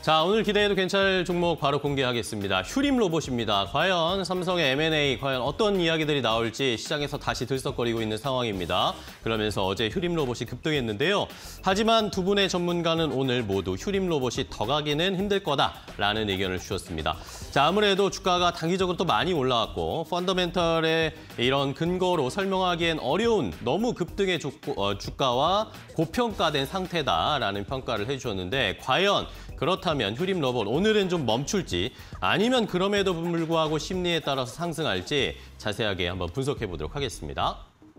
자, 오늘 기대해도 괜찮을 종목 바로 공개하겠습니다. 휴림 로봇입니다. 과연 삼성의 M&A, 과연 어떤 이야기들이 나올지 시장에서 다시 들썩거리고 있는 상황입니다. 그러면서 어제 휴림 로봇이 급등했는데요. 하지만 두 분의 전문가는 오늘 모두 휴림 로봇이 더 가기는 힘들 거다라는 의견을 주셨습니다. 자, 아무래도 주가가 단기적으로 또 많이 올라왔고 펀더멘털의 이런 근거로 설명하기엔 어려운 너무 급등의 주가와 고평가된 상태다라는 평가를 해주셨는데 과연 그렇다면 휴림 로봇 오늘은 좀 멈출지 아니면 그럼에도 불구하고 심리에 따라서 상승할지 자세하게 한번 분석해 보도록 하겠습니다.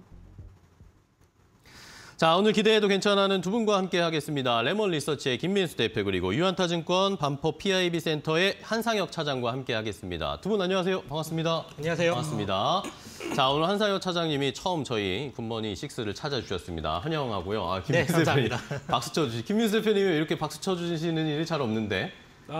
자, 오늘 기대해도 괜찮아는 두 분과 함께 하겠습니다. 레몬 리서치의 김민수 대표 그리고 유한타증권 반포 PIB 센터의 한상혁 차장과 함께 하겠습니다. 두 분 안녕하세요. 반갑습니다. 안녕하세요. 반갑습니다. 자, 오늘 한상혁 차장님이 처음 저희 굿모닝 6를 찾아주셨습니다. 환영하고요. 네, 감사합니다. 박수 쳐주시. 김민수 대표님이 이렇게 박수 쳐주시는 일이 잘 없는데.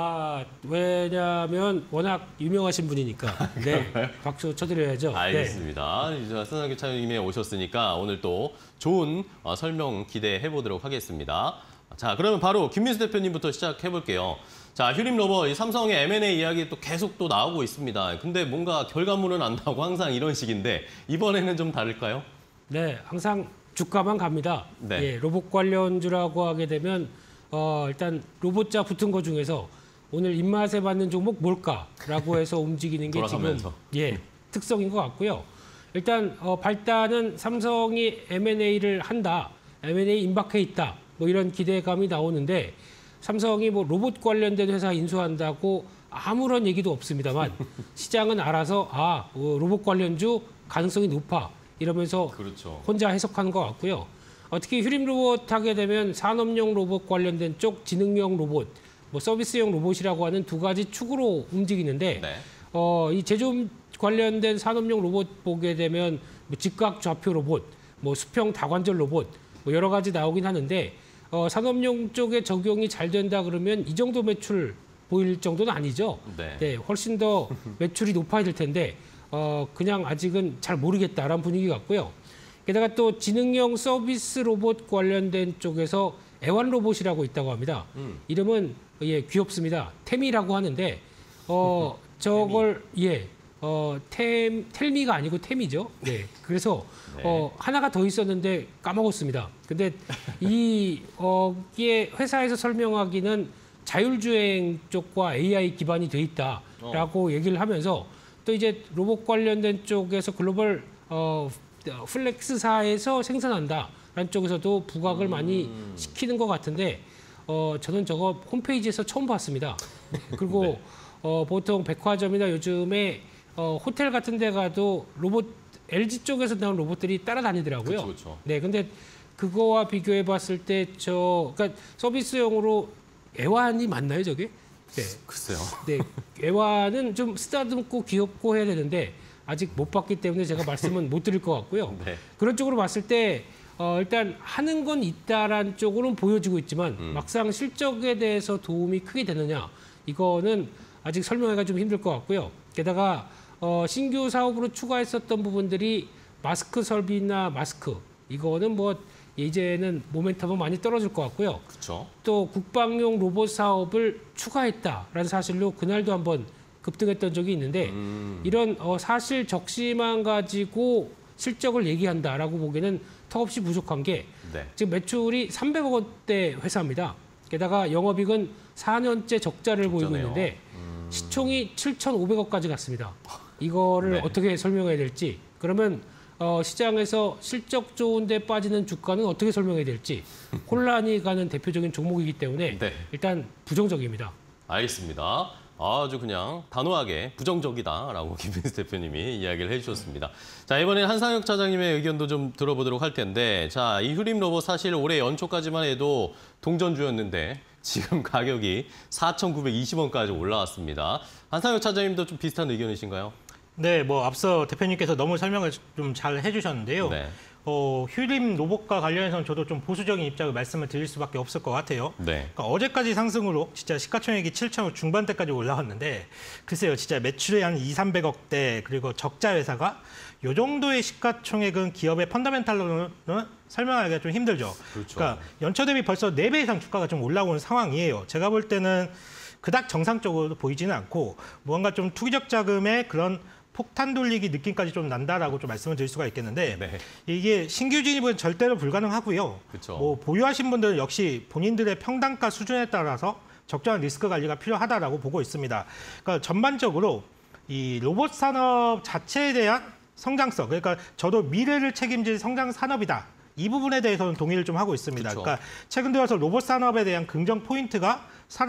왜냐하면 워낙 유명하신 분이니까. 네, 박수 쳐드려야죠. 알겠습니다. 네. 한상혁 차장님이 오셨으니까 오늘 또 좋은 설명 기대해 보도록 하겠습니다. 자, 그러면 바로 김민수 대표님부터 시작해 볼게요. 자, 휴림 로봇, 이 삼성의 M&A 이야기 또 계속 또 나오고 있습니다. 근데 뭔가 결과물은 안 나오고 항상 이런 식인데 이번에는 좀 다를까요? 네, 항상 주가만 갑니다. 네. 예, 로봇 관련주라고 하게 되면 일단 로봇자 붙은 거 중에서 오늘 입맛에 맞는 종목 뭘까라고 해서 움직이는 게 지금 특성인 것 같고요. 일단 발단은 삼성이 M&A를 한다, M&A 임박해 있다, 뭐 이런 기대감이 나오는데 삼성이 뭐 로봇 관련된 회사 인수한다고 아무런 얘기도 없습니다만 시장은 알아서 로봇 관련주 가능성이 높아 이러면서 그렇죠. 혼자 해석하는 것 같고요. 특히 휴림 로봇 하게 되면 산업용 로봇 관련된 쪽, 지능형 로봇, 뭐 서비스용 로봇이라고 하는 두 가지 축으로 움직이는데 네. 이 제조업 관련된 산업용 로봇 보게 되면 뭐 직각 좌표 로봇, 뭐 수평 다관절 로봇 뭐 여러 가지 나오긴 하는데 산업용 쪽에 적용이 잘 된다 그러면 이 정도 매출 보일 정도는 아니죠. 네. 네, 훨씬 더 매출이 높아야 될 텐데 그냥 아직은 잘 모르겠다라는 분위기 같고요. 게다가 또 지능형 서비스 로봇 관련된 쪽에서 애완 로봇이라고 있다고 합니다. 이름은 귀엽습니다. 템이라고 하는데 저걸 텔미가 아니고 템이죠. 네. 그래서 하나가 더 있었는데 까먹었습니다. 근데 이게 회사에서 설명하기는 자율주행 쪽과 AI 기반이 돼 있다라고 얘기를 하면서 또 이제 로봇 관련된 쪽에서 글로벌 플렉스사에서 생산한다라는 쪽에서도 부각을 많이 시키는 것 같은데 저는 저거 홈페이지에서 처음 봤습니다. 그리고 네. 보통 백화점이나 요즘에 호텔 같은 데 가도 로봇 LG 쪽에서 나온 로봇들이 따라다니더라고요. 그렇죠. 네, 근데 그거와 비교해 봤을 때 그러니까 서비스용으로 애완이 맞나요, 저게? 네. 글쎄요. 네, 애완은 좀 쓰다듬고 귀엽고 해야 되는데 아직 못 봤기 때문에 제가 말씀은 못 드릴 것 같고요. 네. 그런 쪽으로 봤을 때 일단 하는 건 있다라는 쪽으로는 보여지고 있지만 막상 실적에 대해서 도움이 크게 되느냐 이거는 아직 설명하기가 좀 힘들 것 같고요. 게다가 신규 사업으로 추가했었던 부분들이 마스크 설비나 마스크 이거는 뭐 이제는 모멘텀은 많이 떨어질 것 같고요. 그렇죠. 또 국방용 로봇 사업을 추가했다라는 사실로 그날도 한번 급등했던 적이 있는데 이런 사실 적시만 가지고 실적을 얘기한다라고 보기에는 턱없이 부족한 게 지금 매출이 300억 원대 회사입니다. 게다가 영업이익은 4년째 적자를 보이고 있는데 시총이 7,500억까지 갔습니다. 이거를 어떻게 설명해야 될지 그러면 시장에서 실적 좋은데 빠지는 주가는 어떻게 설명해야 될지 혼란이 가는 대표적인 종목이기 때문에 일단 부정적입니다. 알겠습니다. 아주 그냥 단호하게 부정적이다라고 김민수 대표님이 이야기를 해주셨습니다. 자, 이번엔 한상혁 차장님의 의견도 좀 들어보도록 할 텐데 자, 이 휴림 로봇 사실 올해 연초까지만 해도 동전주였는데 지금 가격이 4,920원까지 올라왔습니다. 한상혁 차장님도 좀 비슷한 의견이신가요? 네, 뭐 앞서 대표님께서 너무 설명을 좀 잘 해주셨는데요. 네. 휴림 로봇과 관련해서는 저도 좀 보수적인 입장을 말씀을 드릴 수밖에 없을 것 같아요. 네. 그러니까 어제까지 상승으로 진짜 시가총액이 7천억 중반대까지 올라왔는데 글쎄요, 진짜 매출이 한 200~300억대 그리고 적자 회사가 이 정도의 시가총액은 기업의 펀더멘탈로는 설명하기가 좀 힘들죠. 그렇죠. 그러니까 연초 대비 벌써 4배 이상 주가가 좀 올라오는 상황이에요. 제가 볼 때는 그닥 정상적으로 보이지는 않고 무언가 좀 투기적 자금의 그런 폭탄 돌리기 느낌까지 좀 난다라고 좀 말씀을 드릴 수가 있겠는데 네. 이게 신규 진입은 절대로 불가능하고요. 그쵸. 뭐 보유하신 분들은 역시 본인들의 평단가 수준에 따라서 적절한 리스크 관리가 필요하다라고 보고 있습니다. 그러니까 전반적으로 이 로봇 산업 자체에 대한 성장성, 그러니까 저도 미래를 책임질 성장 산업이다. 이 부분에 대해서는 동의를 좀 하고 있습니다. 그쵸. 그러니까 최근 들어서 로봇 산업에 대한 긍정 포인트가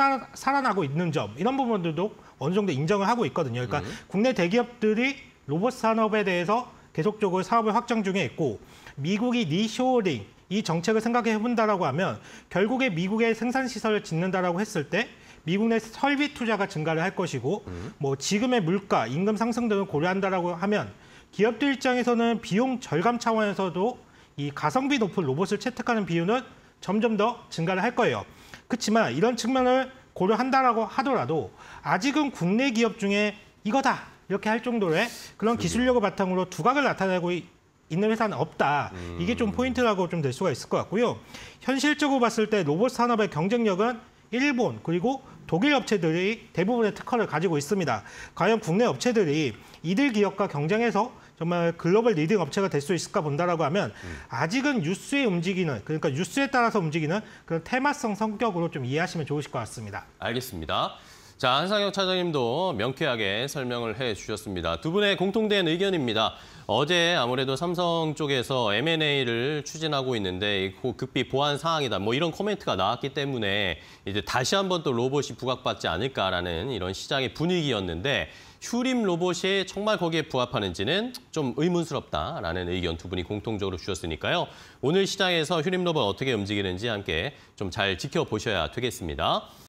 살아나고 있는 점, 이런 부분들도 어느 정도 인정을 하고 있거든요. 그러니까 국내 대기업들이 로봇 산업에 대해서 계속적으로 사업을 확장 중에 있고 미국이 리쇼어링 이 정책을 생각해 본다라고 하면 결국에 미국의 생산 시설을 짓는다라고 했을 때 미국 내 설비 투자가 증가를 할 것이고 뭐 지금의 물가, 임금 상승 등을 고려한다라고 하면 기업들 입장에서는 비용 절감 차원에서도 이 가성비 높은 로봇을 채택하는 비율은 점점 더 증가를 할 거예요. 그렇지만 이런 측면을 고려한다라고 하더라도 아직은 국내 기업 중에 이거다 이렇게 할 정도의 그런 기술력을 바탕으로 두각을 나타내고 있는 회사는 없다. 이게 좀 포인트라고 좀 될 수가 있을 것 같고요. 현실적으로 봤을 때 로봇 산업의 경쟁력은 일본 그리고 독일 업체들이 대부분의 특허를 가지고 있습니다. 과연 국내 업체들이 이들 기업과 경쟁해서 정말 글로벌 리딩 업체가 될 수 있을까 본다라고 하면 아직은 뉴스에 움직이는, 그러니까 뉴스에 따라서 움직이는 그런 테마성 성격으로 좀 이해하시면 좋으실 것 같습니다. 알겠습니다. 자, 한상혁 차장님도 명쾌하게 설명을 해주셨습니다. 두 분의 공통된 의견입니다. 어제 아무래도 삼성 쪽에서 M&A를 추진하고 있는데 급비 보완 사항이다. 뭐 이런 코멘트가 나왔기 때문에 이제 다시 한번 또 로봇이 부각받지 않을까라는 이런 시장의 분위기였는데 휴림 로봇이 정말 거기에 부합하는지는 좀 의문스럽다라는 의견 두 분이 공통적으로 주셨으니까요. 오늘 시장에서 휴림 로봇 어떻게 움직이는지 함께 좀 잘 지켜보셔야 되겠습니다.